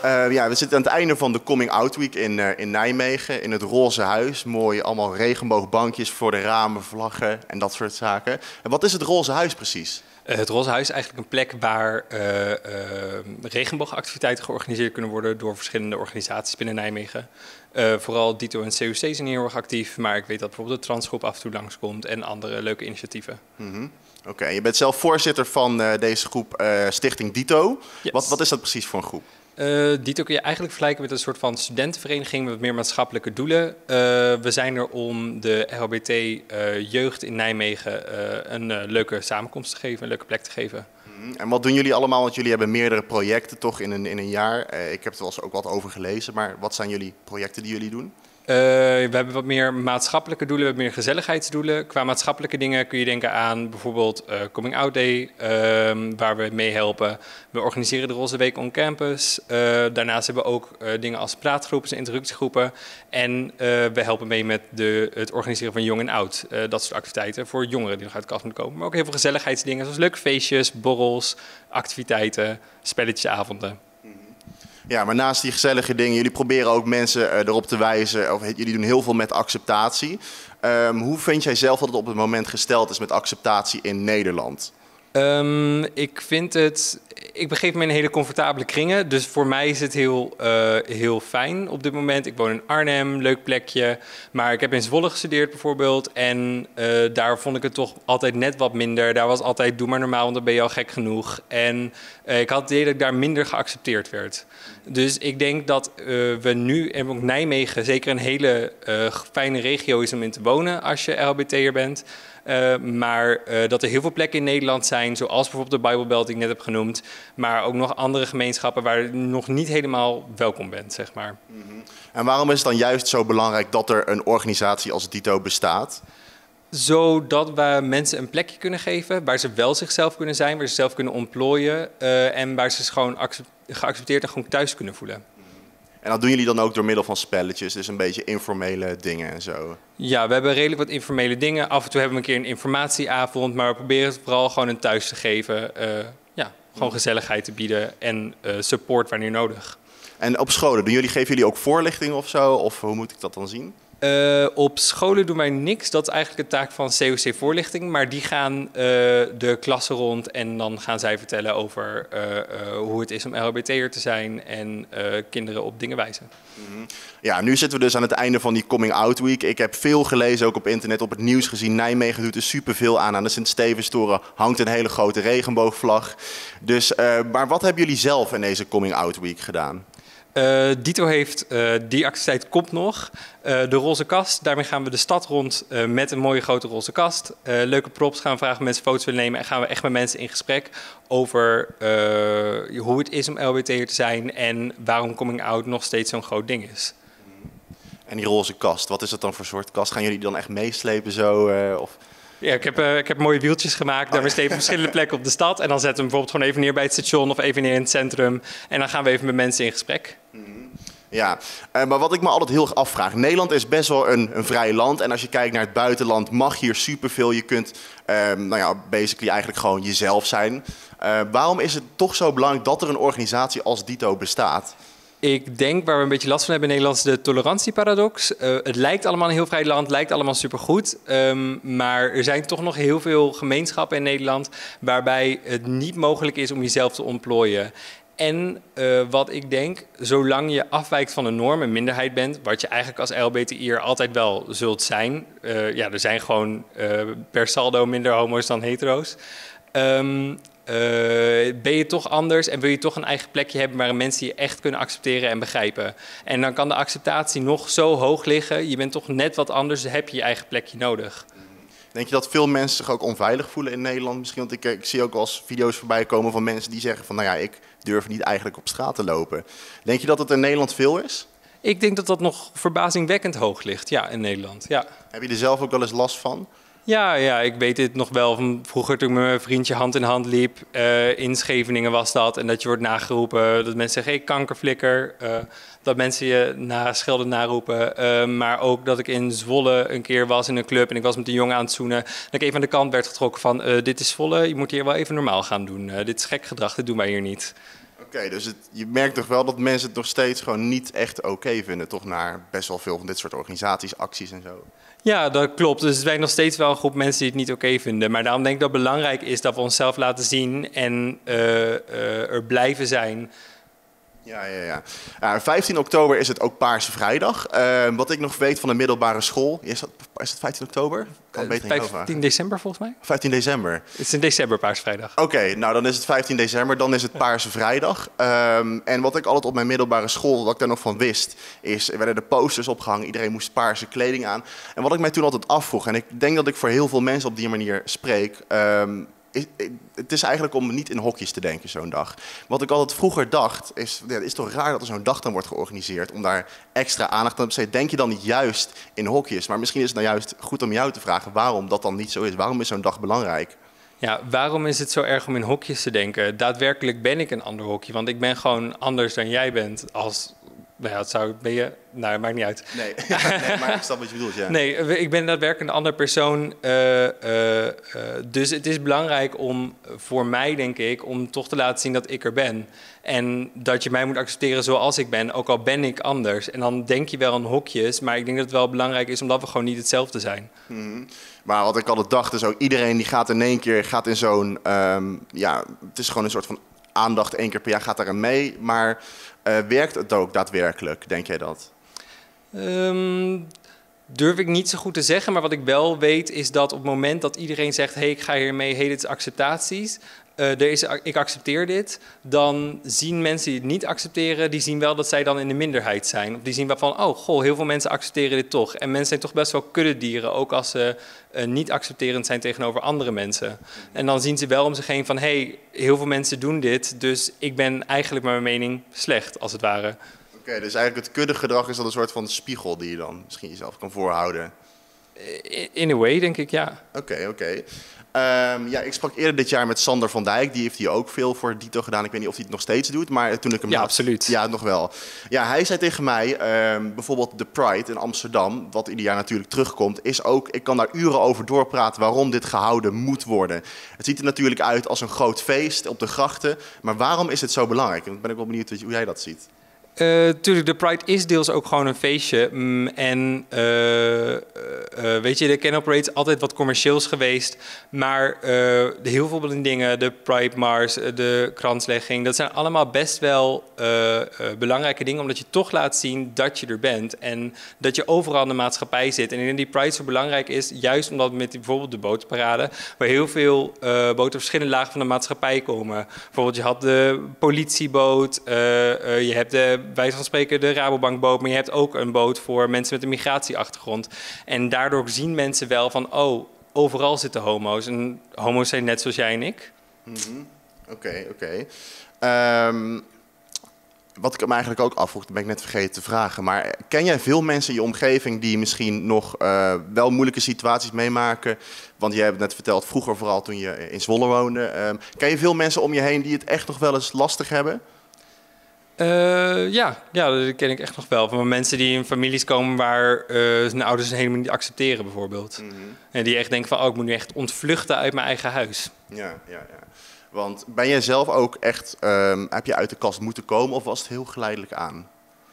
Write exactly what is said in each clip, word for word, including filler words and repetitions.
Uh, ja, we zitten aan het einde van de Coming Out Week in, uh, in Nijmegen, in het Roze Huis. Mooi, allemaal regenboogbankjes voor de ramen, vlaggen en dat soort zaken. En wat is het Roze Huis precies? Uh, het Roze Huis is eigenlijk een plek waar uh, uh, regenboogactiviteiten georganiseerd kunnen worden door verschillende organisaties binnen Nijmegen. Uh, vooral Dito en C U C zijn hier heel erg actief, maar ik weet dat bijvoorbeeld de Transgroep af en toe langskomt en andere leuke initiatieven. Mm-hmm. Oké, okay, je bent zelf voorzitter van uh, deze groep uh, Stichting Dito. Yes. Wat, wat is dat precies voor een groep? Uh, Dito kun je eigenlijk vergelijken met een soort van studentenvereniging met meer maatschappelijke doelen. Uh, we zijn er om de L H B T-jeugd uh, in Nijmegen uh, een uh, leuke samenkomst te geven, een leuke plek te geven. Mm, en wat doen jullie allemaal? Want jullie hebben meerdere projecten toch in een, in een jaar. Uh, ik heb er wel eens ook wat over gelezen, maar wat zijn jullie projecten die jullie doen? Uh, we hebben wat meer maatschappelijke doelen, we hebben meer gezelligheidsdoelen. Qua maatschappelijke dingen kun je denken aan bijvoorbeeld uh, Coming Out Day, uh, waar we mee helpen. We organiseren de Roze Week on Campus. Uh, daarnaast hebben we ook uh, dingen als praatgroepen en introductiegroepen. En uh, we helpen mee met de, het organiseren van jong en oud. Uh, dat soort activiteiten voor jongeren die nog uit de kast moeten komen. Maar ook heel veel gezelligheidsdingen, zoals leuke feestjes, borrels, activiteiten, spelletjesavonden. Ja, maar naast die gezellige dingen, jullie proberen ook mensen uh, erop te wijzen, of jullie doen heel veel met acceptatie. Um, hoe vind jij zelf dat het op het moment gesteld is met acceptatie in Nederland? Um, ik vind het, ik begeef me in hele comfortabele kringen, dus voor mij is het heel, uh, heel fijn op dit moment. Ik woon in Arnhem, leuk plekje, maar ik heb in Zwolle gestudeerd bijvoorbeeld en uh, daar vond ik het toch altijd net wat minder. Daar was altijd, doe maar normaal, want dan ben je al gek genoeg. En uh, ik had het idee dat ik daar minder geaccepteerd werd. Dus ik denk dat uh, we nu, en ook Nijmegen, zeker een hele uh, fijne regio is om in te wonen als je L H B T'er bent. Uh, maar uh, dat er heel veel plekken in Nederland zijn, zoals bijvoorbeeld de Bible Belt die ik net heb genoemd, maar ook nog andere gemeenschappen waar je nog niet helemaal welkom bent, zeg maar. Mm-hmm. En waarom is het dan juist zo belangrijk dat er een organisatie als Dito bestaat? Zodat we mensen een plekje kunnen geven waar ze wel zichzelf kunnen zijn, waar ze zelf kunnen ontplooien uh, en waar ze zich gewoon geaccepteerd en gewoon thuis kunnen voelen. En dat doen jullie dan ook door middel van spelletjes, dus een beetje informele dingen en zo? Ja, we hebben redelijk wat informele dingen. Af en toe hebben we een keer een informatieavond, maar we proberen het vooral gewoon een thuis te geven. Uh, ja, gewoon gezelligheid te bieden en uh, support wanneer nodig. En op scholen, doen jullie, geven jullie ook voorlichting of zo? Of hoe moet ik dat dan zien? Uh, op scholen doen wij niks. Dat is eigenlijk de taak van C O C Voorlichting. Maar die gaan uh, de klassen rond en dan gaan zij vertellen over uh, uh, hoe het is om L H B T'er te zijn en uh, kinderen op dingen wijzen. Mm-hmm. Ja, nu zitten we dus aan het einde van die Coming Out Week. Ik heb veel gelezen, ook op internet, op het nieuws gezien. Nijmegen doet er superveel aan. Aan de Sint-Stevenstoren hangt een hele grote regenboogvlag. Dus, uh, maar wat hebben jullie zelf in deze Coming Out Week gedaan? Uh, Dito heeft, uh, die activiteit komt nog, uh, de roze kast. Daarmee gaan we de stad rond uh, met een mooie grote roze kast. Uh, leuke props, gaan we vragen of mensen foto's willen nemen. En gaan we echt met mensen in gesprek over uh, hoe het is om L H B T'er te zijn en waarom coming out nog steeds zo'n groot ding is. En die roze kast, wat is dat dan voor soort kast? Gaan jullie die dan echt meeslepen zo? Uh, of... Ja, ik heb, uh, ik heb mooie wieltjes gemaakt. Daarmee steven op verschillende plekken op de stad. En dan zetten we hem bijvoorbeeld gewoon even neer bij het station of even neer in het centrum. En dan gaan we even met mensen in gesprek. Ja, uh, maar wat ik me altijd heel erg afvraag. Nederland is best wel een, een vrij land. En als je kijkt naar het buitenland mag hier superveel. Je kunt uh, nou ja, basically eigenlijk gewoon jezelf zijn. Uh, waarom is het toch zo belangrijk dat er een organisatie als Dito bestaat? Ik denk waar we een beetje last van hebben in Nederland is de tolerantieparadox. Uh, het lijkt allemaal een heel vrij land, lijkt allemaal supergoed. Um, maar er zijn toch nog heel veel gemeenschappen in Nederland waarbij het niet mogelijk is om jezelf te ontplooien. En uh, wat ik denk, zolang je afwijkt van de norm, een minderheid bent, wat je eigenlijk als L H B T'er altijd wel zult zijn. Uh, ja, er zijn gewoon uh, per saldo minder homo's dan hetero's. Um, Uh, ben je toch anders en wil je toch een eigen plekje hebben waarin mensen je echt kunnen accepteren en begrijpen. En dan kan de acceptatie nog zo hoog liggen, je bent toch net wat anders, dus heb je je eigen plekje nodig. Denk je dat veel mensen zich ook onveilig voelen in Nederland? Misschien, want ik, ik zie ook wel eens video's voorbij komen van mensen die zeggen van nou ja, ik durf niet eigenlijk op straat te lopen. Denk je dat het in Nederland veel is? Ik denk dat dat nog verbazingwekkend hoog ligt, ja, in Nederland. Ja. Heb je er zelf ook wel eens last van? Ja, ja, ik weet dit nog wel van vroeger toen ik met mijn vriendje hand in hand liep. Uh, in Scheveningen was dat. En dat je wordt nageroepen. Dat mensen zeggen, hey, kankerflikker. Uh, dat mensen je na schelden naroepen. Uh, maar ook dat ik in Zwolle een keer was in een club. En ik was met een jongen aan het zoenen. Dat ik even aan de kant werd getrokken van, uh, dit is Zwolle. Je moet hier wel even normaal gaan doen. Uh, dit is gek gedrag, dit doen wij hier niet. Oké, okay, dus het, je merkt toch wel dat mensen het nog steeds gewoon niet echt oké okay vinden, toch naar best wel veel van dit soort organisaties, acties en zo. Ja, dat klopt. Dus er zijn nog steeds wel een groep mensen die het niet oké okay vinden. Maar daarom denk ik dat het belangrijk is dat we onszelf laten zien en uh, uh, er blijven zijn. Ja, ja, ja. Uh, vijftien oktober is het ook Paarse Vrijdag. Uh, wat ik nog weet van de middelbare school. Is, dat, is het vijftien oktober? Kan Uh, beter vijftien december volgens mij? vijftien december. Het is in december Paarse Vrijdag. Oké, okay, nou dan is het vijftien december, dan is het Paarse Vrijdag. Um, en wat ik altijd op mijn middelbare school, wat ik daar nog van wist, is er werden de posters opgehangen. Iedereen moest paarse kleding aan. En wat ik mij toen altijd afvroeg, en ik denk dat ik voor heel veel mensen op die manier spreek. Um, Is, het is eigenlijk om niet in hokjes te denken zo'n dag. Wat ik altijd vroeger dacht, is ja, het is toch raar dat er zo'n dag dan wordt georganiseerd om daar extra aandacht aan te besteden. Denk je dan niet juist in hokjes? Maar misschien is het nou juist goed om jou te vragen waarom dat dan niet zo is. Waarom is zo'n dag belangrijk? Ja, waarom is het zo erg om in hokjes te denken? Daadwerkelijk ben ik een ander hokje, want ik ben gewoon anders dan jij bent als... Nou ja, het zou, ben je... Nou, het maakt niet uit. Nee, nee, maar ik snap wat je bedoelt, ja. Nee, ik ben daadwerkelijk een andere persoon. Uh, uh, uh, dus het is belangrijk om, voor mij denk ik, om toch te laten zien dat ik er ben. En dat je mij moet accepteren zoals ik ben, ook al ben ik anders. En dan denk je wel aan hokjes, maar ik denk dat het wel belangrijk is omdat we gewoon niet hetzelfde zijn. Mm-hmm. Maar wat ik altijd dacht is ook, iedereen die gaat in één keer, gaat in zo'n... Um, ja, het is gewoon een soort van aandacht, één keer per jaar gaat daarin mee, maar... Uh, werkt het ook daadwerkelijk, denk jij dat? Um, durf ik niet zo goed te zeggen, maar wat ik wel weet is dat op het moment dat iedereen zegt... hé, hey, ik ga hiermee, hey, dit is acceptaties, uh, er is, ik accepteer dit... dan zien mensen die het niet accepteren, die zien wel dat zij dan in de minderheid zijn. Of die zien wel van, oh, goh, heel veel mensen accepteren dit toch. En mensen zijn toch best wel kuddedieren, ook als ze uh, niet accepterend zijn tegenover andere mensen. En dan zien ze wel om zich heen van, hé, hey, heel veel mensen doen dit... dus ik ben eigenlijk met mijn mening slecht, als het ware. Oké, okay, dus eigenlijk het kuddegedrag is dan een soort van spiegel die je dan misschien jezelf kan voorhouden. In a way, denk ik, ja. Oké, okay, oké. Okay. Um, ja, ik sprak eerder dit jaar met Sander van Dijk. Die heeft hier ook veel voor Dito gedaan. Ik weet niet of hij het nog steeds doet, maar toen ik hem... Ja, had, absoluut. Ja, nog wel. Ja, hij zei tegen mij, um, bijvoorbeeld de Pride in Amsterdam, wat ieder jaar natuurlijk terugkomt, is ook, ik kan daar uren over doorpraten waarom dit gehouden moet worden. Het ziet er natuurlijk uit als een groot feest op de grachten, maar waarom is het zo belangrijk? En dan ben ik wel benieuwd hoe jij dat ziet. Uh, tuurlijk, de Pride is deels ook gewoon een feestje. Mm, en uh, uh, weet je, de Canal Parade is altijd wat commercieels geweest. Maar uh, de heel veel dingen, de Pride Mars, de kranslegging... dat zijn allemaal best wel uh, uh, belangrijke dingen... omdat je toch laat zien dat je er bent. En dat je overal in de maatschappij zit. En ik denk dat die Pride zo belangrijk is... juist omdat met die, bijvoorbeeld de bootparade... waar heel veel uh, boten verschillende lagen van de maatschappij komen. Bijvoorbeeld, je had de politieboot, uh, uh, je hebt de... wijze van spreken de Rabobankboot, maar je hebt ook een boot voor mensen met een migratieachtergrond. En daardoor zien mensen wel van, oh, overal zitten homo's. En homo's zijn net zoals jij en ik. Oké, mm-hmm. oké. Okay, okay. um, wat ik me eigenlijk ook afvroeg, dat ben ik net vergeten te vragen. Maar ken jij veel mensen in je omgeving die misschien nog uh, wel moeilijke situaties meemaken? Want jij hebt net verteld, vroeger vooral toen je in Zwolle woonde. Um, ken je veel mensen om je heen die het echt nog wel eens lastig hebben? Uh, ja, ja, dat ken ik echt nog wel. Van mensen die in families komen waar uh, zijn ouders helemaal niet accepteren, bijvoorbeeld. Mm-hmm. En die echt denken van, oh, ik moet nu echt ontvluchten uit mijn eigen huis. Ja, ja, ja. Want ben jij zelf ook echt, um, heb je uit de kast moeten komen of was het heel geleidelijk aan?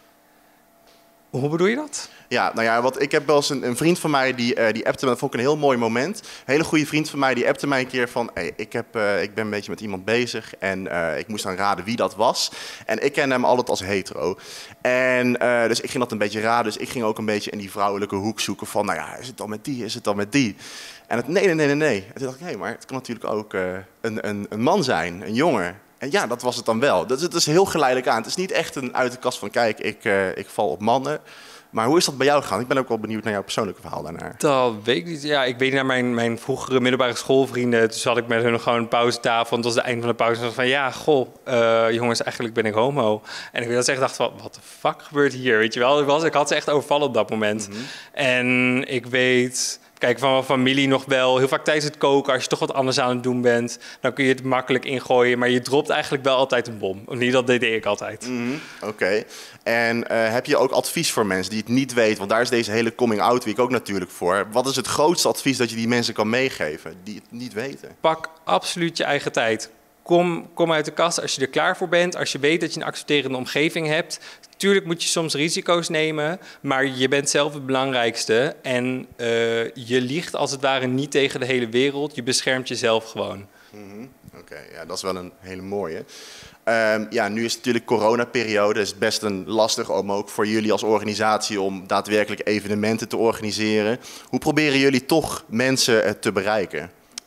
Hoe bedoel je dat? Ja, nou ja, wat, ik heb wel eens een, een vriend van mij, die, uh, die appte me, dat vond ik een heel mooi moment. Een hele goede vriend van mij, die appte mij een keer van, hey, ik, heb, uh, ik ben een beetje met iemand bezig en uh, ik moest dan raden wie dat was. En ik ken hem altijd als hetero. En uh, dus ik ging dat een beetje raden, dus ik ging ook een beetje in die vrouwelijke hoek zoeken van, nou ja, is het dan met die, is het dan met die? En het, nee, nee, nee, nee, nee. En toen dacht ik, hé, hey, maar het kan natuurlijk ook uh, een, een, een man zijn, een jongen. En ja, dat was het dan wel. Dat, het is heel geleidelijk aan. Het is niet echt een uit de kast van, kijk, ik, uh, ik val op mannen. Maar hoe is dat bij jou gegaan? Ik ben ook wel benieuwd naar jouw persoonlijke verhaal daarnaar. Dat weet ik niet. Ja, ik weet naar mijn, mijn vroegere middelbare schoolvrienden. Toen zat ik met hun gewoon een pauzetafel. En het was het eind van de pauze. En dacht van, ja, goh, uh, jongens, eigenlijk ben ik homo. En ik weet dat ze echt dacht van, wat de fuck gebeurt hier? Weet je wel? Ik, was, ik had ze echt overvallen op dat moment. Mm-hmm. En ik weet... Kijk, van mijn familie nog wel. Heel vaak tijdens het koken, als je toch wat anders aan het doen bent, dan kun je het makkelijk ingooien. Maar je dropt eigenlijk wel altijd een bom. Of niet, dat deed ik altijd. Mm-hmm. Oké. Okay. En uh, heb je ook advies voor mensen die het niet weten? Want daar is deze hele coming-out week ook natuurlijk voor. Wat is het grootste advies dat je die mensen kan meegeven die het niet weten? Pak absoluut je eigen tijd. kom, kom uit de kast als je er klaar voor bent. Als je weet dat je een accepterende omgeving hebt. Tuurlijk moet je soms risico's nemen, maar je bent zelf het belangrijkste. En uh, je liegt als het ware niet tegen de hele wereld. Je beschermt jezelf gewoon. Mm-hmm. Oké, okay, ja, dat is wel een hele mooie. Um, ja, nu is het natuurlijk coronaperiode. Het is best een lastig om ook voor jullie als organisatie om daadwerkelijk evenementen te organiseren. Hoe proberen jullie toch mensen te bereiken?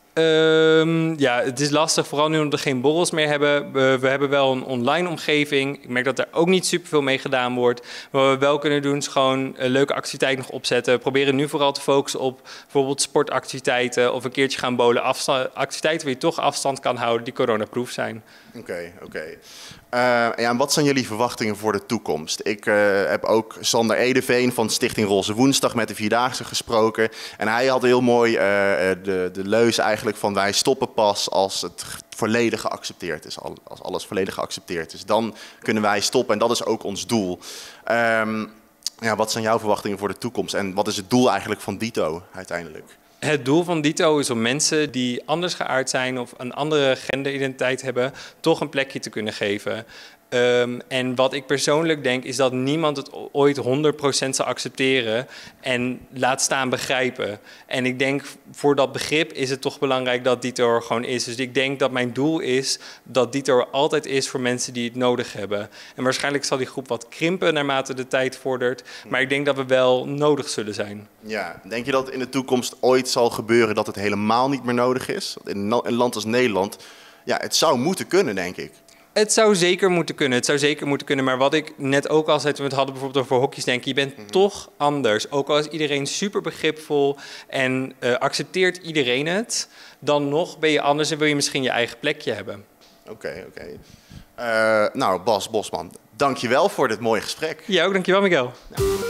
Um, ja, het is lastig, vooral nu omdat we geen borrels meer hebben. We, we hebben wel een online omgeving. Ik merk dat er ook niet superveel mee gedaan wordt. Maar wat we wel kunnen doen is gewoon een leuke activiteit nog opzetten. We proberen nu vooral te focussen op bijvoorbeeld sportactiviteiten of een keertje gaan bowlen. Afstand, activiteiten waar je toch afstand kan houden die coronaproof zijn. Oké, okay, oké. Okay. Uh, ja, en wat zijn jullie verwachtingen voor de toekomst? Ik uh, heb ook Sander Edeveen van Stichting Roze Woensdag met de Vierdaagse gesproken. En hij had heel mooi uh, de, de leus eigenlijk van wij stoppen pas als het volledig geaccepteerd is. Als alles volledig geaccepteerd is. Dan kunnen wij stoppen en dat is ook ons doel. Um, ja, wat zijn jouw verwachtingen voor de toekomst? En wat is het doel eigenlijk van Dito uiteindelijk? Het doel van Dito is om mensen die anders geaard zijn of een andere genderidentiteit hebben, toch een plekje te kunnen geven. Um, en wat ik persoonlijk denk is dat niemand het ooit honderd procent zal accepteren en laat staan begrijpen. En ik denk voor dat begrip is het toch belangrijk dat Dito er gewoon is. Dus ik denk dat mijn doel is dat Dito er altijd is voor mensen die het nodig hebben. En waarschijnlijk zal die groep wat krimpen naarmate de tijd vordert. Maar ik denk dat we wel nodig zullen zijn. Ja, denk je dat het in de toekomst ooit zal gebeuren dat het helemaal niet meer nodig is? In een land als Nederland, ja, het zou moeten kunnen, denk ik. Het zou zeker moeten kunnen, het zou zeker moeten kunnen. Maar wat ik net ook al zei toen we het hadden bijvoorbeeld over hokjes denken. Je bent mm-hmm. toch anders. Ook al is iedereen super begripvol en uh, accepteert iedereen het. Dan nog ben je anders en wil je misschien je eigen plekje hebben. Oké, okay, oké. Okay. Uh, nou, Bas Bosman, dankjewel voor dit mooie gesprek. Ja, ook dankjewel Miguel. Ja.